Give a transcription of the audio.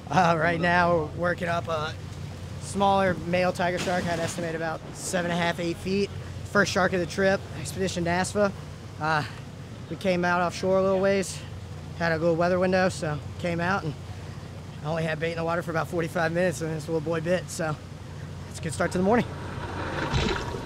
Right now we're working up a smaller male tiger shark. I'd estimate about 7.5, 8 feet. First shark of the trip, Expedition NASFA. We came out offshore a little ways, had a little weather window, so came out and I only had bait in the water for about 45 minutes and this little boy bit, so it's a good start to the morning.